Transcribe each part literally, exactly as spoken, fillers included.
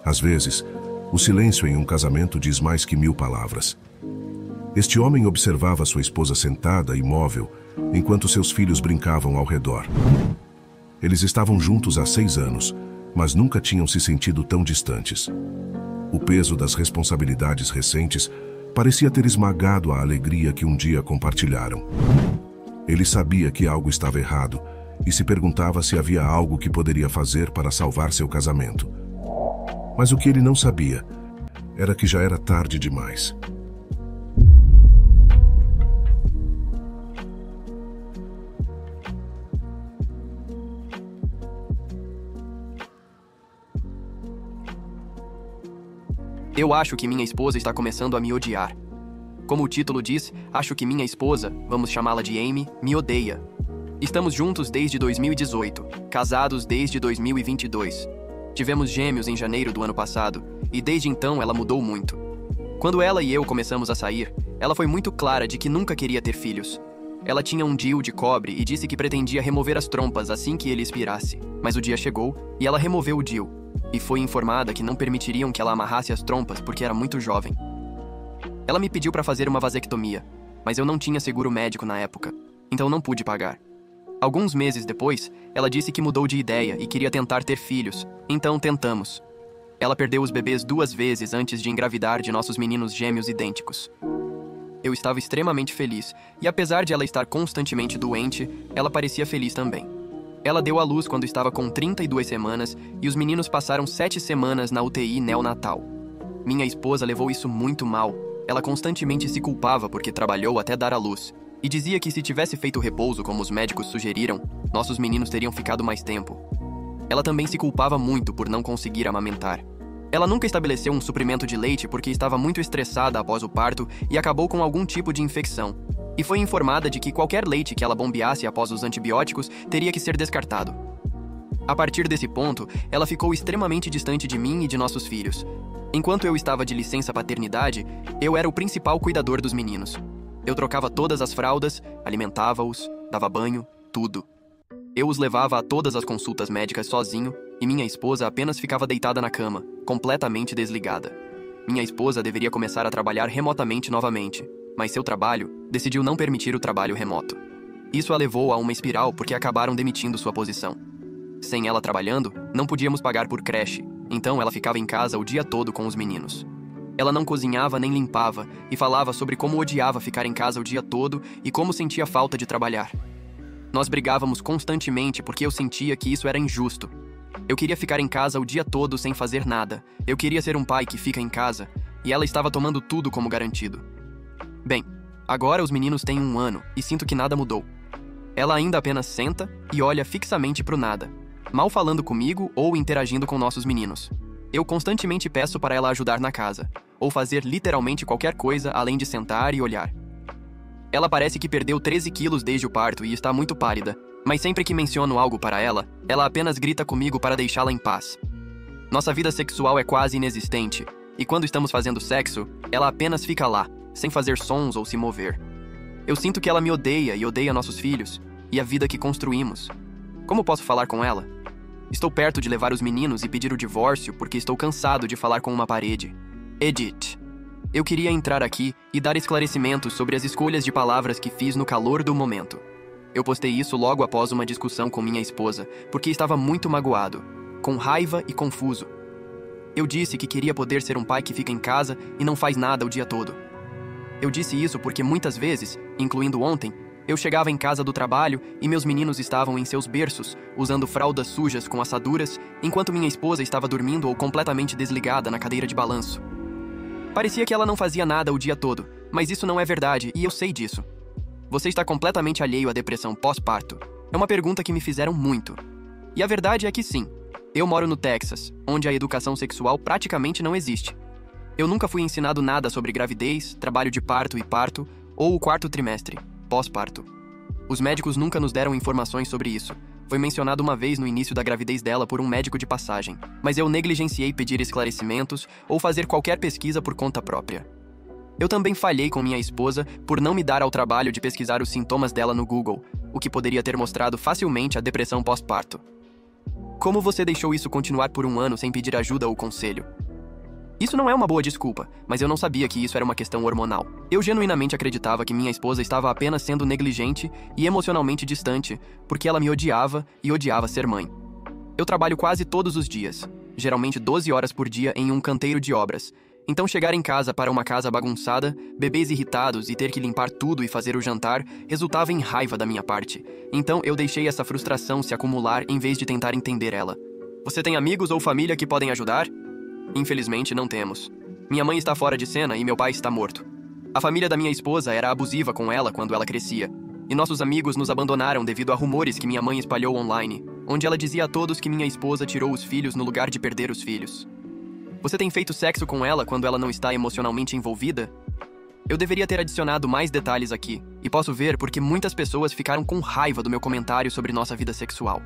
Às vezes, o silêncio em um casamento diz mais que mil palavras. Este homem observava sua esposa sentada, imóvel, enquanto seus filhos brincavam ao redor. Eles estavam juntos há seis anos, mas nunca tinham se sentido tão distantes. O peso das responsabilidades recentes parecia ter esmagado a alegria que um dia compartilharam. Ele sabia que algo estava errado e se perguntava se havia algo que poderia fazer para salvar seu casamento. Mas o que ele não sabia era que já era tarde demais. Eu acho que minha esposa está começando a me odiar. Como o título diz, acho que minha esposa, vamos chamá-la de Amy, me odeia. Estamos juntos desde dois mil e dezoito, casados desde dois mil e vinte e dois. Tivemos gêmeos em janeiro do ano passado, e desde então ela mudou muito. Quando ela e eu começamos a sair, ela foi muito clara de que nunca queria ter filhos. Ela tinha um D I U de cobre e disse que pretendia remover as trompas assim que ele expirasse. Mas o dia chegou e ela removeu o D I U. E foi informada que não permitiriam que ela amarrasse as trompas porque era muito jovem. Ela me pediu para fazer uma vasectomia, mas eu não tinha seguro médico na época, então não pude pagar. Alguns meses depois, ela disse que mudou de ideia e queria tentar ter filhos, então tentamos. Ela perdeu os bebês duas vezes antes de engravidar de nossos meninos gêmeos idênticos. Eu estava extremamente feliz, e apesar de ela estar constantemente doente, ela parecia feliz também. Ela deu à luz quando estava com trinta e duas semanas e os meninos passaram sete semanas na U T I neonatal. Minha esposa levou isso muito mal. Ela constantemente se culpava porque trabalhou até dar à luz e dizia que se tivesse feito repouso como os médicos sugeriram, nossos meninos teriam ficado mais tempo. Ela também se culpava muito por não conseguir amamentar. Ela nunca estabeleceu um suprimento de leite porque estava muito estressada após o parto e acabou com algum tipo de infecção. E foi informada de que qualquer leite que ela bombeasse após os antibióticos teria que ser descartado. A partir desse ponto, ela ficou extremamente distante de mim e de nossos filhos. Enquanto eu estava de licença paternidade, eu era o principal cuidador dos meninos. Eu trocava todas as fraldas, alimentava-os, dava banho, tudo. Eu os levava a todas as consultas médicas sozinho e minha esposa apenas ficava deitada na cama, completamente desligada. Minha esposa deveria começar a trabalhar remotamente novamente, mas seu trabalho decidiu não permitir o trabalho remoto. Isso a levou a uma espiral porque acabaram demitindo sua posição. Sem ela trabalhando, não podíamos pagar por creche, então ela ficava em casa o dia todo com os meninos. Ela não cozinhava nem limpava e falava sobre como odiava ficar em casa o dia todo e como sentia falta de trabalhar. Nós brigávamos constantemente porque eu sentia que isso era injusto. Eu queria ficar em casa o dia todo sem fazer nada. Eu queria ser um pai que fica em casa e ela estava tomando tudo como garantido. Bem, agora os meninos têm um ano e sinto que nada mudou. Ela ainda apenas senta e olha fixamente pro nada, mal falando comigo ou interagindo com nossos meninos. Eu constantemente peço para ela ajudar na casa, ou fazer literalmente qualquer coisa além de sentar e olhar. Ela parece que perdeu treze quilos desde o parto e está muito pálida, mas sempre que menciono algo para ela, ela apenas grita comigo para deixá-la em paz. Nossa vida sexual é quase inexistente, e quando estamos fazendo sexo, ela apenas fica lá, sem fazer sons ou se mover. Eu sinto que ela me odeia e odeia nossos filhos, e a vida que construímos. Como posso falar com ela? Estou perto de levar os meninos e pedir o divórcio porque estou cansado de falar com uma parede. Edith. Eu queria entrar aqui e dar esclarecimentos sobre as escolhas de palavras que fiz no calor do momento. Eu postei isso logo após uma discussão com minha esposa, porque estava muito magoado, com raiva e confuso. Eu disse que queria poder ser um pai que fica em casa e não faz nada o dia todo. Eu disse isso porque muitas vezes, incluindo ontem, eu chegava em casa do trabalho e meus meninos estavam em seus berços, usando fraldas sujas com assaduras, enquanto minha esposa estava dormindo ou completamente desligada na cadeira de balanço. Parecia que ela não fazia nada o dia todo, mas isso não é verdade e eu sei disso. Você está completamente alheio à depressão pós-parto? É uma pergunta que me fizeram muito. E a verdade é que sim. Eu moro no Texas, onde a educação sexual praticamente não existe. Eu nunca fui ensinado nada sobre gravidez, trabalho de parto e parto, ou o quarto trimestre, pós-parto. Os médicos nunca nos deram informações sobre isso. Foi mencionado uma vez no início da gravidez dela por um médico de passagem, mas eu negligenciei pedir esclarecimentos ou fazer qualquer pesquisa por conta própria. Eu também falhei com minha esposa por não me dar ao trabalho de pesquisar os sintomas dela no Google, o que poderia ter mostrado facilmente a depressão pós-parto. Como você deixou isso continuar por um ano sem pedir ajuda ou conselho? Isso não é uma boa desculpa, mas eu não sabia que isso era uma questão hormonal. Eu genuinamente acreditava que minha esposa estava apenas sendo negligente e emocionalmente distante, porque ela me odiava e odiava ser mãe. Eu trabalho quase todos os dias, geralmente doze horas por dia em um canteiro de obras. Então chegar em casa para uma casa bagunçada, bebês irritados e ter que limpar tudo e fazer o jantar resultava em raiva da minha parte. Então eu deixei essa frustração se acumular em vez de tentar entender ela. Você tem amigos ou família que podem ajudar? Infelizmente, não temos. Minha mãe está fora de cena e meu pai está morto. A família da minha esposa era abusiva com ela quando ela crescia. E nossos amigos nos abandonaram devido a rumores que minha mãe espalhou online, onde ela dizia a todos que minha esposa tirou os filhos no lugar de perder os filhos. Você tem feito sexo com ela quando ela não está emocionalmente envolvida? Eu deveria ter adicionado mais detalhes aqui, e posso ver porque muitas pessoas ficaram com raiva do meu comentário sobre nossa vida sexual.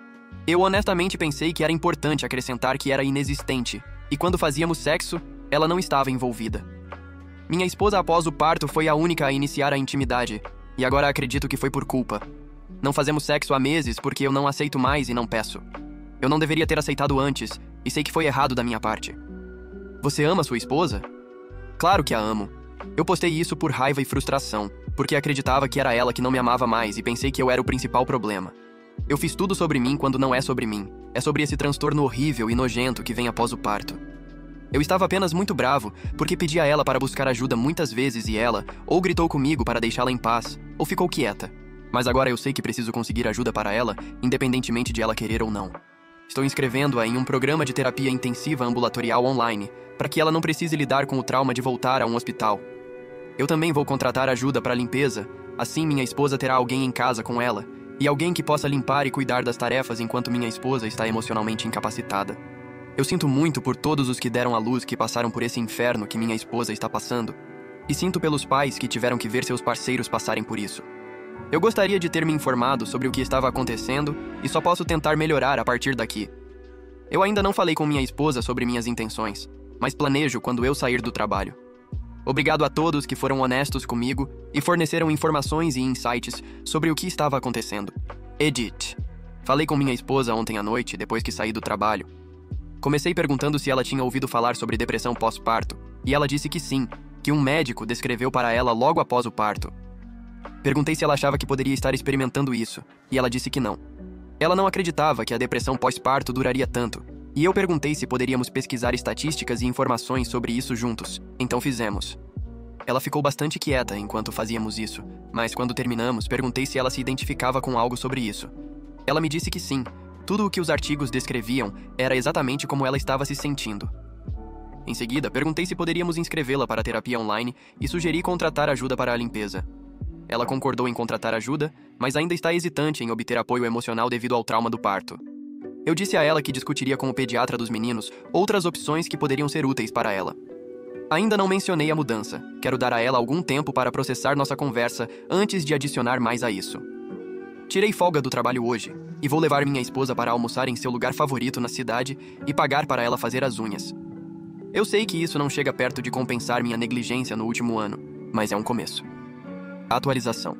Eu honestamente pensei que era importante acrescentar que era inexistente, e quando fazíamos sexo, ela não estava envolvida. Minha esposa após o parto foi a única a iniciar a intimidade, e agora acredito que foi por culpa. Não fazemos sexo há meses porque eu não aceito mais e não peço. Eu não deveria ter aceitado antes, e sei que foi errado da minha parte. Você ama sua esposa? Claro que a amo. Eu postei isso por raiva e frustração, porque acreditava que era ela que não me amava mais e pensei que eu era o principal problema. Eu fiz tudo sobre mim quando não é sobre mim. É sobre esse transtorno horrível e nojento que vem após o parto. Eu estava apenas muito bravo, porque pedi a ela para buscar ajuda muitas vezes e ela ou gritou comigo para deixá-la em paz, ou ficou quieta. Mas agora eu sei que preciso conseguir ajuda para ela, independentemente de ela querer ou não. Estou inscrevendo-a em um programa de terapia intensiva ambulatorial online, para que ela não precise lidar com o trauma de voltar a um hospital. Eu também vou contratar ajuda para a limpeza, assim minha esposa terá alguém em casa com ela, e alguém que possa limpar e cuidar das tarefas enquanto minha esposa está emocionalmente incapacitada. Eu sinto muito por todos os que deram à luz que passaram por esse inferno que minha esposa está passando, e sinto pelos pais que tiveram que ver seus parceiros passarem por isso. Eu gostaria de ter me informado sobre o que estava acontecendo e só posso tentar melhorar a partir daqui. Eu ainda não falei com minha esposa sobre minhas intenções, mas planejo quando eu sair do trabalho. Obrigado a todos que foram honestos comigo e forneceram informações e insights sobre o que estava acontecendo. Edith. Falei com minha esposa ontem à noite, depois que saí do trabalho. Comecei perguntando se ela tinha ouvido falar sobre depressão pós-parto, e ela disse que sim, que um médico descreveu para ela logo após o parto. Perguntei se ela achava que poderia estar experimentando isso, e ela disse que não. Ela não acreditava que a depressão pós-parto duraria tanto, e eu perguntei se poderíamos pesquisar estatísticas e informações sobre isso juntos, então fizemos. Ela ficou bastante quieta enquanto fazíamos isso, mas quando terminamos, perguntei se ela se identificava com algo sobre isso. Ela me disse que sim, tudo o que os artigos descreviam era exatamente como ela estava se sentindo. Em seguida, perguntei se poderíamos inscrevê-la para a terapia online e sugeri contratar ajuda para a limpeza. Ela concordou em contratar ajuda, mas ainda está hesitante em obter apoio emocional devido ao trauma do parto. Eu disse a ela que discutiria com o pediatra dos meninos outras opções que poderiam ser úteis para ela. Ainda não mencionei a mudança. Quero dar a ela algum tempo para processar nossa conversa antes de adicionar mais a isso. Tirei folga do trabalho hoje e vou levar minha esposa para almoçar em seu lugar favorito na cidade e pagar para ela fazer as unhas. Eu sei que isso não chega perto de compensar minha negligência no último ano, mas é um começo. Atualização.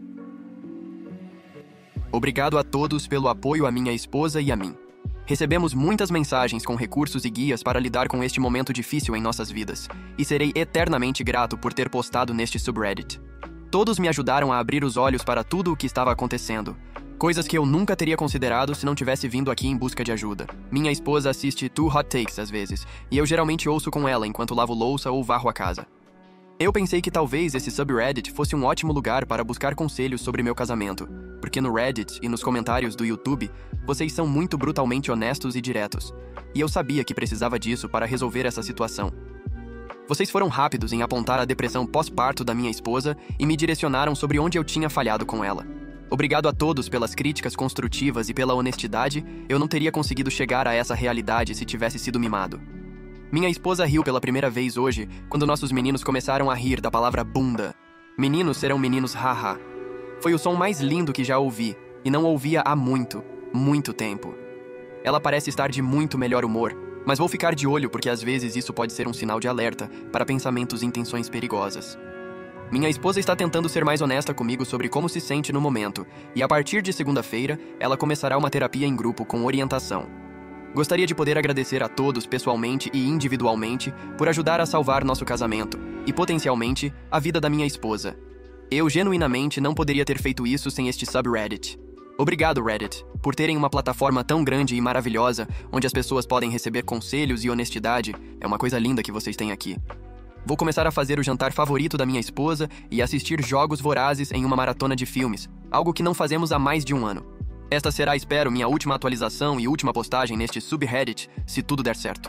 Obrigado a todos pelo apoio a minha esposa e a mim. Recebemos muitas mensagens com recursos e guias para lidar com este momento difícil em nossas vidas, e serei eternamente grato por ter postado neste subreddit. Todos me ajudaram a abrir os olhos para tudo o que estava acontecendo, coisas que eu nunca teria considerado se não tivesse vindo aqui em busca de ajuda. Minha esposa assiste Two Hot Takes às vezes, e eu geralmente ouço com ela enquanto lavo louça ou varro a casa. Eu pensei que talvez esse subreddit fosse um ótimo lugar para buscar conselhos sobre meu casamento, porque no Reddit e nos comentários do YouTube, vocês são muito brutalmente honestos e diretos, e eu sabia que precisava disso para resolver essa situação. Vocês foram rápidos em apontar a depressão pós-parto da minha esposa e me direcionaram sobre onde eu tinha falhado com ela. Obrigado a todos pelas críticas construtivas e pela honestidade, eu não teria conseguido chegar a essa realidade se tivesse sido mimado. Minha esposa riu pela primeira vez hoje, quando nossos meninos começaram a rir da palavra bunda. Meninos serão meninos haha. Foi o som mais lindo que já ouvi, e não ouvia há muito, muito tempo. Ela parece estar de muito melhor humor, mas vou ficar de olho porque às vezes isso pode ser um sinal de alerta para pensamentos e intenções perigosas. Minha esposa está tentando ser mais honesta comigo sobre como se sente no momento, e a partir de segunda-feira, ela começará uma terapia em grupo com orientação. Gostaria de poder agradecer a todos pessoalmente e individualmente por ajudar a salvar nosso casamento e, potencialmente, a vida da minha esposa. Eu genuinamente não poderia ter feito isso sem este subreddit. Obrigado, Reddit, por terem uma plataforma tão grande e maravilhosa onde as pessoas podem receber conselhos e honestidade. É uma coisa linda que vocês têm aqui. Vou começar a fazer o jantar favorito da minha esposa e assistir jogos vorazes em uma maratona de filmes, algo que não fazemos há mais de um ano. Esta será, espero, minha última atualização e última postagem neste subreddit, se tudo der certo.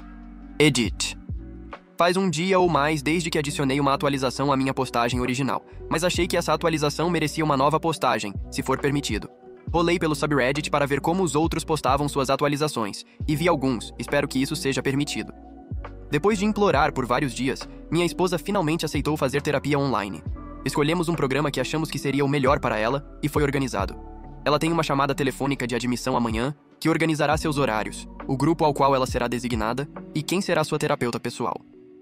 Edit. Faz um dia ou mais desde que adicionei uma atualização à minha postagem original, mas achei que essa atualização merecia uma nova postagem, se for permitido. Rolei pelo subreddit para ver como os outros postavam suas atualizações, e vi alguns, espero que isso seja permitido. Depois de implorar por vários dias, minha esposa finalmente aceitou fazer terapia online. Escolhemos um programa que achamos que seria o melhor para ela, e foi organizado. Ela tem uma chamada telefônica de admissão amanhã, que organizará seus horários, o grupo ao qual ela será designada, e quem será sua terapeuta pessoal.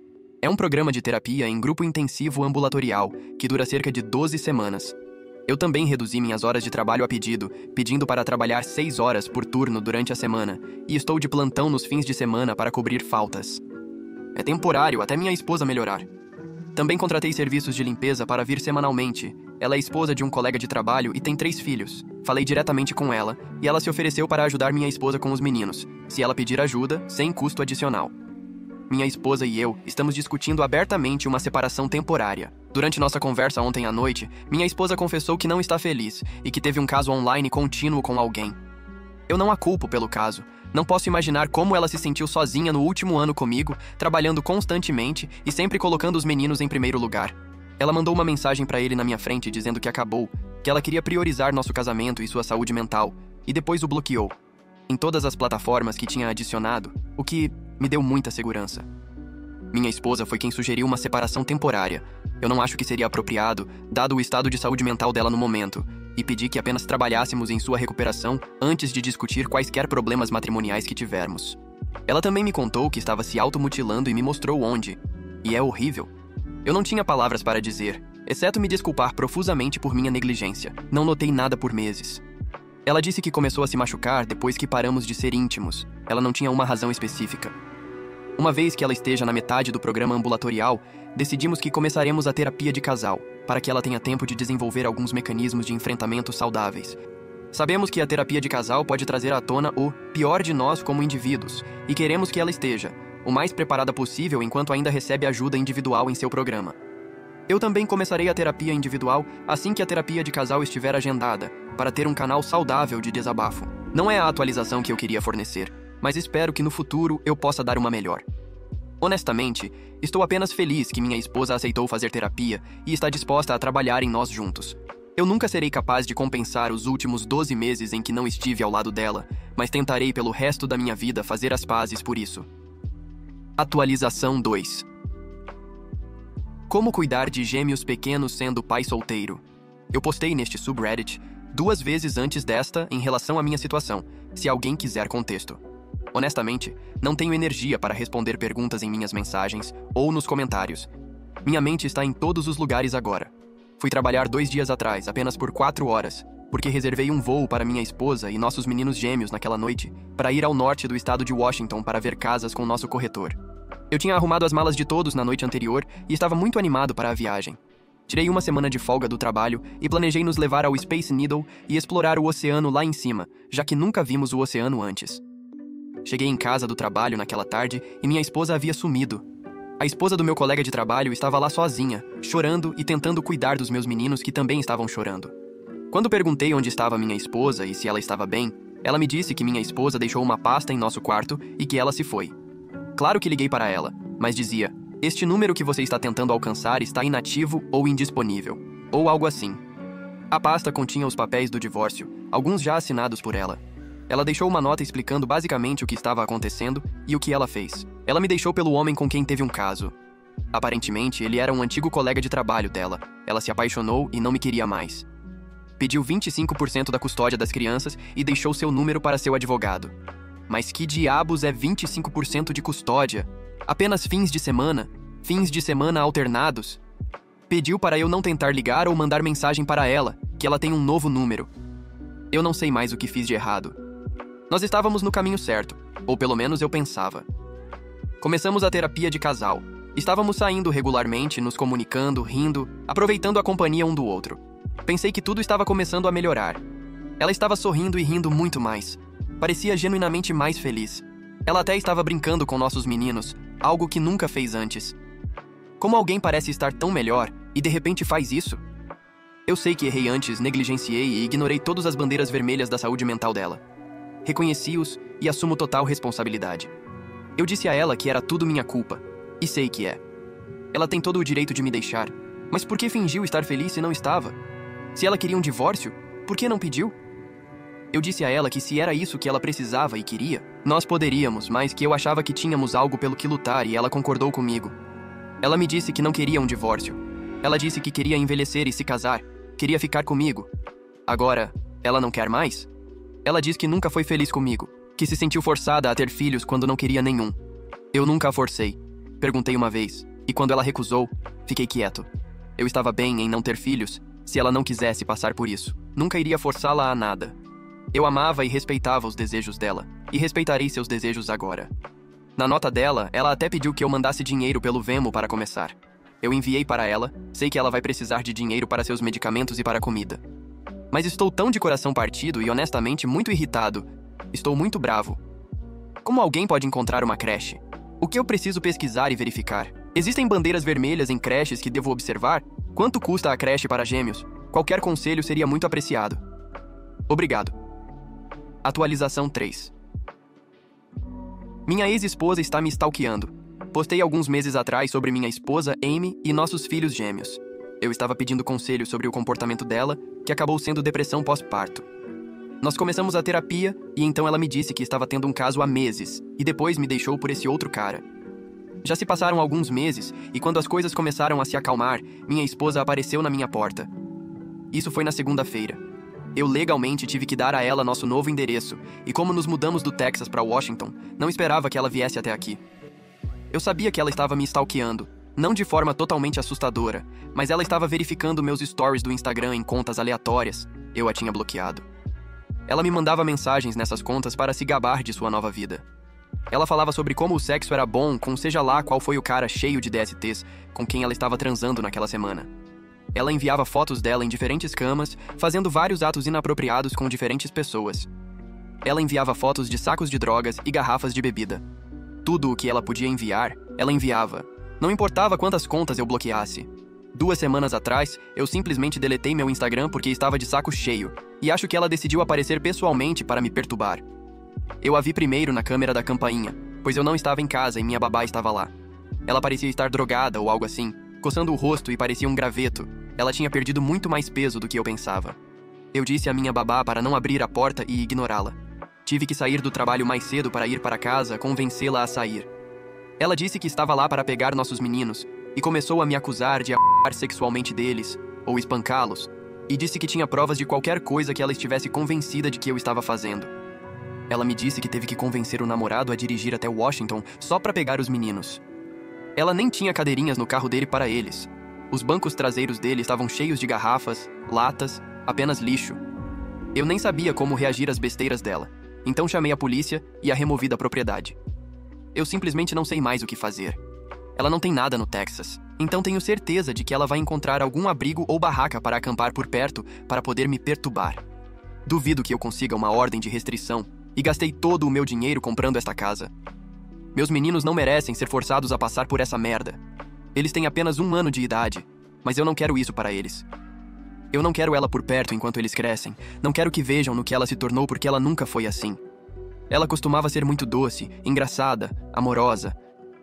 É um programa de terapia em grupo intensivo ambulatorial, que dura cerca de doze semanas. Eu também reduzi minhas horas de trabalho a pedido, pedindo para trabalhar seis horas por turno durante a semana, e estou de plantão nos fins de semana para cobrir faltas. É temporário até minha esposa melhorar. Também contratei serviços de limpeza para vir semanalmente. Ela é esposa de um colega de trabalho e tem três filhos. Falei diretamente com ela, e ela se ofereceu para ajudar minha esposa com os meninos, se ela pedir ajuda, sem custo adicional. Minha esposa e eu estamos discutindo abertamente uma separação temporária. Durante nossa conversa ontem à noite, minha esposa confessou que não está feliz e que teve um caso online contínuo com alguém. Eu não a culpo pelo caso. Não posso imaginar como ela se sentiu sozinha no último ano comigo, trabalhando constantemente e sempre colocando os meninos em primeiro lugar. Ela mandou uma mensagem para ele na minha frente dizendo que acabou, que ela queria priorizar nosso casamento e sua saúde mental, e depois o bloqueou. Em todas as plataformas que tinha adicionado, o que me deu muita segurança. Minha esposa foi quem sugeriu uma separação temporária. Eu não acho que seria apropriado, dado o estado de saúde mental dela no momento, e pedi que apenas trabalhássemos em sua recuperação antes de discutir quaisquer problemas matrimoniais que tivermos. Ela também me contou que estava se automutilando e me mostrou onde. E é horrível. Eu não tinha palavras para dizer, exceto me desculpar profusamente por minha negligência. Não notei nada por meses. Ela disse que começou a se machucar depois que paramos de ser íntimos. Ela não tinha uma razão específica. Uma vez que ela esteja na metade do programa ambulatorial, decidimos que começaremos a terapia de casal, para que ela tenha tempo de desenvolver alguns mecanismos de enfrentamento saudáveis. Sabemos que a terapia de casal pode trazer à tona o pior de nós como indivíduos, e queremos que ela esteja o mais preparada possível enquanto ainda recebe ajuda individual em seu programa. Eu também começarei a terapia individual assim que a terapia de casal estiver agendada, para ter um canal saudável de desabafo. Não é a atualização que eu queria fornecer, mas espero que no futuro eu possa dar uma melhor. Honestamente, estou apenas feliz que minha esposa aceitou fazer terapia e está disposta a trabalhar em nós juntos. Eu nunca serei capaz de compensar os últimos doze meses em que não estive ao lado dela, mas tentarei pelo resto da minha vida fazer as pazes por isso. Atualização dois. Como cuidar de gêmeos pequenos sendo pai solteiro? Eu postei neste subreddit duas vezes antes desta em relação à minha situação, se alguém quiser contexto. Honestamente, não tenho energia para responder perguntas em minhas mensagens ou nos comentários. Minha mente está em todos os lugares agora. Fui trabalhar dois dias atrás, apenas por quatro horas, porque reservei um voo para minha esposa e nossos meninos gêmeos naquela noite, para ir ao norte do estado de Washington para ver casas com nosso corretor. Eu tinha arrumado as malas de todos na noite anterior e estava muito animado para a viagem. Tirei uma semana de folga do trabalho e planejei nos levar ao Space Needle e explorar o oceano lá em cima, já que nunca vimos o oceano antes. Cheguei em casa do trabalho naquela tarde e minha esposa havia sumido. A esposa do meu colega de trabalho estava lá sozinha, chorando e tentando cuidar dos meus meninos que também estavam chorando. Quando perguntei onde estava minha esposa e se ela estava bem, ela me disse que minha esposa deixou uma pasta em nosso quarto e que ela se foi. Claro que liguei para ela, mas dizia: "Este número que você está tentando alcançar está inativo ou indisponível", ou algo assim. A pasta continha os papéis do divórcio, alguns já assinados por ela. Ela deixou uma nota explicando basicamente o que estava acontecendo e o que ela fez. Ela me deixou pelo homem com quem teve um caso. Aparentemente, ele era um antigo colega de trabalho dela. Ela se apaixonou e não me queria mais. Pediu vinte e cinco por cento da custódia das crianças e deixou seu número para seu advogado. Mas que diabos é vinte e cinco por cento de custódia? Apenas fins de semana? Fins de semana alternados? Pediu para eu não tentar ligar ou mandar mensagem para ela, que ela tem um novo número. Eu não sei mais o que fiz de errado. Nós estávamos no caminho certo, ou pelo menos eu pensava. Começamos a terapia de casal. Estávamos saindo regularmente, nos comunicando, rindo, aproveitando a companhia um do outro. Pensei que tudo estava começando a melhorar. Ela estava sorrindo e rindo muito mais. Parecia genuinamente mais feliz. Ela até estava brincando com nossos meninos, algo que nunca fez antes. Como alguém parece estar tão melhor e de repente faz isso? Eu sei que errei antes, negligenciei e ignorei todas as bandeiras vermelhas da saúde mental dela. Reconheci-os e assumo total responsabilidade. Eu disse a ela que era tudo minha culpa, e sei que é. Ela tem todo o direito de me deixar, mas por que fingiu estar feliz se não estava? Se ela queria um divórcio, por que não pediu? Eu disse a ela que se era isso que ela precisava e queria, nós poderíamos, mas que eu achava que tínhamos algo pelo que lutar e ela concordou comigo. Ela me disse que não queria um divórcio. Ela disse que queria envelhecer e se casar, queria ficar comigo. Agora, ela não quer mais? Ela diz que nunca foi feliz comigo, que se sentiu forçada a ter filhos quando não queria nenhum. Eu nunca a forcei. Perguntei uma vez, e quando ela recusou, fiquei quieto. Eu estava bem em não ter filhos, se ela não quisesse passar por isso. Nunca iria forçá-la a nada. Eu amava e respeitava os desejos dela, e respeitarei seus desejos agora. Na nota dela, ela até pediu que eu mandasse dinheiro pelo Venmo para começar. Eu enviei para ela, sei que ela vai precisar de dinheiro para seus medicamentos e para a comida. Mas estou tão de coração partido e honestamente muito irritado. Estou muito bravo. Como alguém pode encontrar uma creche? O que eu preciso pesquisar e verificar? Existem bandeiras vermelhas em creches que devo observar? Quanto custa a creche para gêmeos? Qualquer conselho seria muito apreciado. Obrigado. Atualização três. Minha ex-esposa está me stalkeando. Postei alguns meses atrás sobre minha esposa, Amy, e nossos filhos gêmeos. Eu estava pedindo conselho sobre o comportamento dela, que acabou sendo depressão pós-parto. Nós começamos a terapia e então ela me disse que estava tendo um caso há meses e depois me deixou por esse outro cara. Já se passaram alguns meses e quando as coisas começaram a se acalmar, minha esposa apareceu na minha porta. Isso foi na segunda-feira. Eu legalmente tive que dar a ela nosso novo endereço e como nos mudamos do Texas para Washington, não esperava que ela viesse até aqui. Eu sabia que ela estava me stalkeando, não de forma totalmente assustadora, mas ela estava verificando meus stories do Instagram em contas aleatórias. Eu a tinha bloqueado. Ela me mandava mensagens nessas contas para se gabar de sua nova vida. Ela falava sobre como o sexo era bom com seja lá qual foi o cara cheio de D S Ts com quem ela estava transando naquela semana. Ela enviava fotos dela em diferentes camas, fazendo vários atos inapropriados com diferentes pessoas. Ela enviava fotos de sacos de drogas e garrafas de bebida. Tudo o que ela podia enviar, ela enviava. Não importava quantas contas eu bloqueasse. Duas semanas atrás, eu simplesmente deletei meu Instagram porque estava de saco cheio, e acho que ela decidiu aparecer pessoalmente para me perturbar. Eu a vi primeiro na câmera da campainha, pois eu não estava em casa e minha babá estava lá. Ela parecia estar drogada ou algo assim, coçando o rosto e parecia um graveto. Ela tinha perdido muito mais peso do que eu pensava. Eu disse à minha babá para não abrir a porta e ignorá-la. Tive que sair do trabalho mais cedo para ir para casa, convencê-la a sair. Ela disse que estava lá para pegar nossos meninos, e começou a me acusar de abusar sexualmente deles, ou espancá-los, e disse que tinha provas de qualquer coisa que ela estivesse convencida de que eu estava fazendo. Ela me disse que teve que convencer o namorado a dirigir até Washington só para pegar os meninos. Ela nem tinha cadeirinhas no carro dele para eles. Os bancos traseiros dele estavam cheios de garrafas, latas, apenas lixo. Eu nem sabia como reagir às besteiras dela, então chamei a polícia e a removi da propriedade. Eu simplesmente não sei mais o que fazer. Ela não tem nada no Texas, então tenho certeza de que ela vai encontrar algum abrigo ou barraca para acampar por perto para poder me perturbar. Duvido que eu consiga uma ordem de restrição e gastei todo o meu dinheiro comprando esta casa. Meus meninos não merecem ser forçados a passar por essa merda. Eles têm apenas um ano de idade, mas eu não quero isso para eles. Eu não quero ela por perto enquanto eles crescem, não quero que vejam no que ela se tornou porque ela nunca foi assim. Ela costumava ser muito doce, engraçada, amorosa.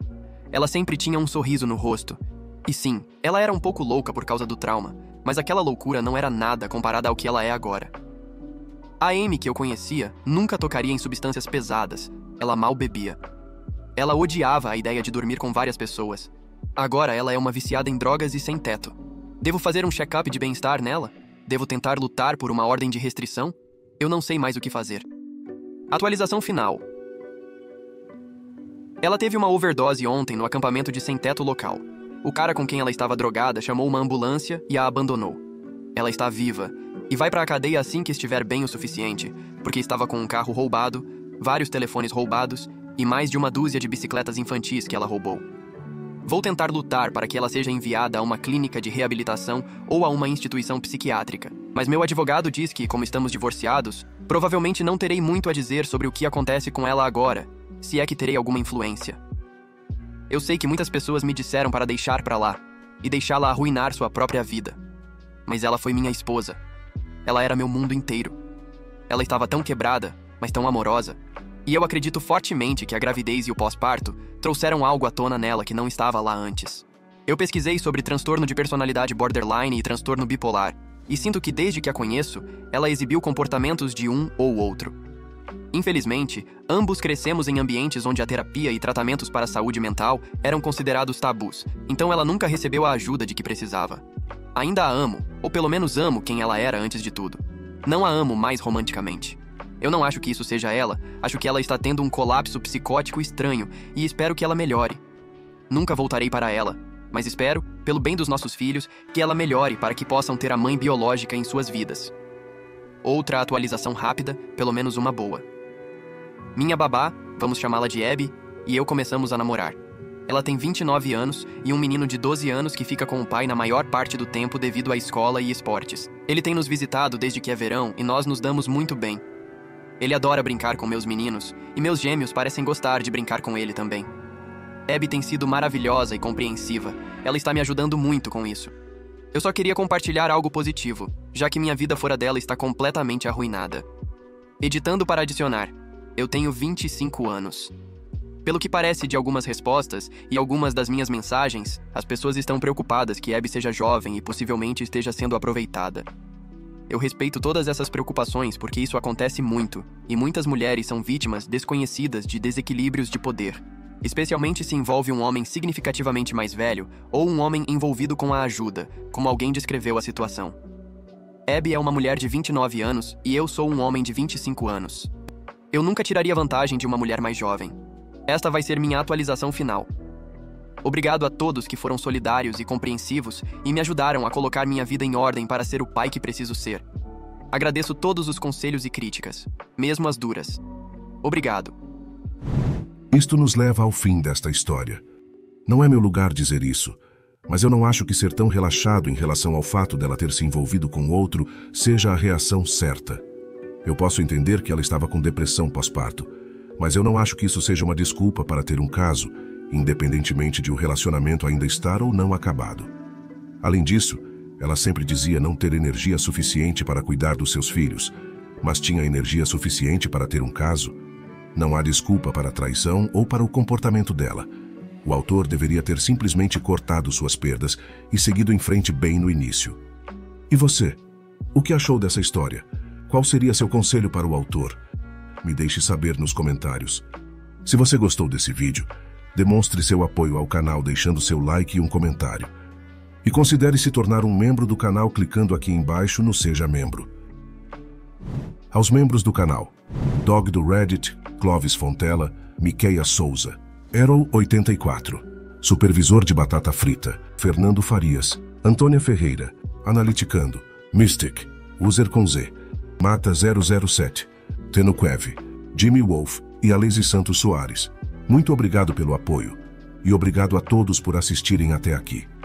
Ela sempre tinha um sorriso no rosto. E sim, ela era um pouco louca por causa do trauma, mas aquela loucura não era nada comparada ao que ela é agora. A Amy que eu conhecia nunca tocaria em substâncias pesadas, ela mal bebia. Ela odiava a ideia de dormir com várias pessoas. Agora ela é uma viciada em drogas e sem teto. Devo fazer um check-up de bem-estar nela? Devo tentar lutar por uma ordem de restrição? Eu não sei mais o que fazer. Atualização final. Ela teve uma overdose ontem no acampamento de sem-teto local. O cara com quem ela estava drogada chamou uma ambulância e a abandonou. Ela está viva e vai para a cadeia assim que estiver bem o suficiente, porque estava com um carro roubado, vários telefones roubados e mais de uma dúzia de bicicletas infantis que ela roubou. Vou tentar lutar para que ela seja enviada a uma clínica de reabilitação ou a uma instituição psiquiátrica, mas meu advogado diz que, como estamos divorciados, provavelmente não terei muito a dizer sobre o que acontece com ela agora, se é que terei alguma influência. Eu sei que muitas pessoas me disseram para deixar pra lá e deixá-la arruinar sua própria vida. Mas ela foi minha esposa. Ela era meu mundo inteiro. Ela estava tão quebrada, mas tão amorosa. E eu acredito fortemente que a gravidez e o pós-parto trouxeram algo à tona nela que não estava lá antes. Eu pesquisei sobre transtorno de personalidade borderline e transtorno bipolar, e sinto que desde que a conheço, ela exibiu comportamentos de um ou outro. Infelizmente, ambos crescemos em ambientes onde a terapia e tratamentos para a saúde mental eram considerados tabus, então ela nunca recebeu a ajuda de que precisava. Ainda a amo, ou pelo menos amo quem ela era antes de tudo. Não a amo mais romanticamente. Eu não acho que isso seja ela, acho que ela está tendo um colapso psicótico estranho e espero que ela melhore. Nunca voltarei para ela, mas espero, pelo bem dos nossos filhos, que ela melhore para que possam ter a mãe biológica em suas vidas. Outra atualização rápida, pelo menos uma boa. Minha babá, vamos chamá-la de Abby, e eu começamos a namorar. Ela tem vinte e nove anos e um menino de doze anos que fica com o pai na maior parte do tempo devido à escola e esportes. Ele tem nos visitado desde que é verão e nós nos damos muito bem. Ele adora brincar com meus meninos, e meus gêmeos parecem gostar de brincar com ele também. Abby tem sido maravilhosa e compreensiva. Ela está me ajudando muito com isso. Eu só queria compartilhar algo positivo, já que minha vida fora dela está completamente arruinada. Editando para adicionar. Eu tenho vinte e cinco anos. Pelo que parece de algumas respostas e algumas das minhas mensagens, as pessoas estão preocupadas que Abby seja jovem e possivelmente esteja sendo aproveitada. Eu respeito todas essas preocupações porque isso acontece muito, e muitas mulheres são vítimas desconhecidas de desequilíbrios de poder, especialmente se envolve um homem significativamente mais velho ou um homem envolvido com a ajuda, como alguém descreveu a situação. Abby é uma mulher de vinte e nove anos e eu sou um homem de vinte e cinco anos. Eu nunca tiraria vantagem de uma mulher mais jovem. Esta vai ser minha atualização final. Obrigado a todos que foram solidários e compreensivos e me ajudaram a colocar minha vida em ordem para ser o pai que preciso ser. Agradeço todos os conselhos e críticas, mesmo as duras. Obrigado. Isto nos leva ao fim desta história. Não é meu lugar dizer isso, mas eu não acho que ser tão relaxado em relação ao fato dela ter se envolvido com outro seja a reação certa. Eu posso entender que ela estava com depressão pós-parto, mas eu não acho que isso seja uma desculpa para ter um caso, independentemente de o relacionamento ainda estar ou não acabado. Além disso, ela sempre dizia não ter energia suficiente para cuidar dos seus filhos, mas tinha energia suficiente para ter um caso. Não há desculpa para a traição ou para o comportamento dela. O autor deveria ter simplesmente cortado suas perdas e seguido em frente bem no início. E você? O que achou dessa história? Qual seria seu conselho para o autor? Me deixe saber nos comentários. Se você gostou desse vídeo, demonstre seu apoio ao canal deixando seu like e um comentário. E considere se tornar um membro do canal clicando aqui embaixo no Seja Membro. Aos membros do canal: Dog do Reddit, Clovis Fontela, Miqueia Souza, Errol oitenta e quatro, Supervisor de Batata Frita, Fernando Farias, Antônia Ferreira, Analiticando, Mystic, User com Z, Mata zero zero sete, Tenuqueve, Jimmy Wolf e Alesi Santos Soares. Muito obrigado pelo apoio, e obrigado a todos por assistirem até aqui.